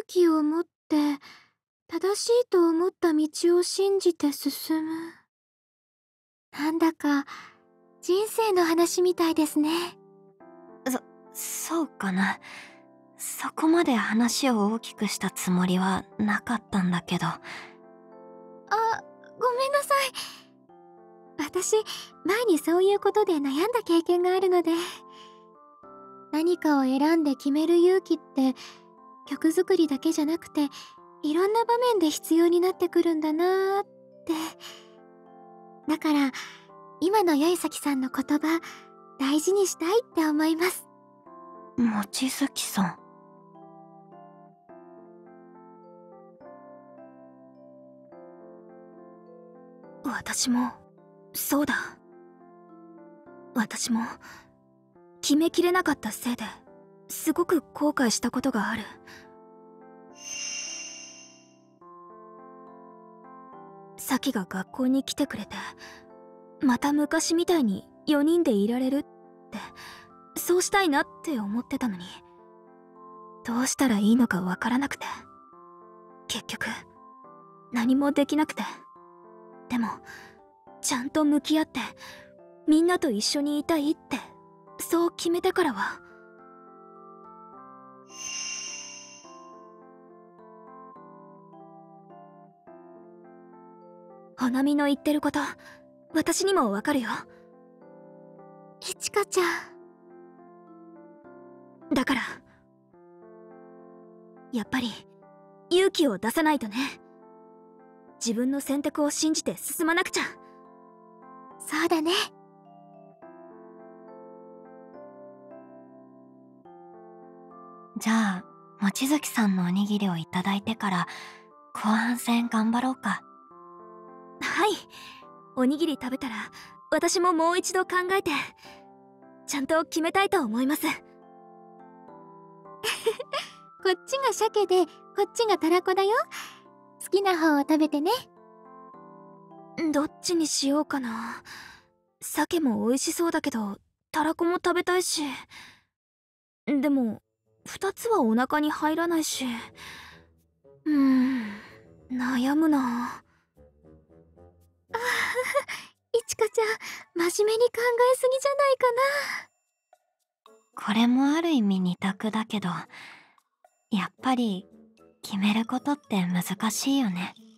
気を持って正しいと思った道を信じて進む。なんだか人生の話みたいですね。 そうかな。そこまで話を大きくしたつもりはなかったんだけど。 あ、ごめんなさい。私、前にそういうことで悩んだ経験があるので。何かを選んで決める勇気って曲作りだけじゃなくていろんな場面で必要になってくるんだなーって。だから今の八重崎さんの言葉大事にしたいって思います。 望月さん。 私もそうだ。私も決めきれなかったせいですごく後悔したことがある。サキが学校に来てくれてまた昔みたいに4人でいられるって、そうしたいなって思ってたのに、どうしたらいいのかわからなくて、結局何もできなくて。でもちゃんと向き合ってみんなと一緒にいたいってそう決めてからは。花見の言ってること私にもわかるよ。 いちかちゃん。 だからやっぱり勇気を出さないとね。自分の選択を信じて進まなくちゃ。 そうだね。 じゃあ、望月さんのおにぎりをいただいてから後半戦頑張ろうか。 はい。おにぎり食べたら私ももう一度考えてちゃんと決めたいと思います。 こっちが鮭でこっちがたらこだよ。好きな方を食べてね。 どっちにしようかな。鮭も美味しそうだけどたらこも食べたいし、でも2つはお腹に入らないし、悩むな。 いちかちゃん、真面目に考えすぎじゃないかな。 これもある意味二択だけど、やっぱり決めることって難しいよね。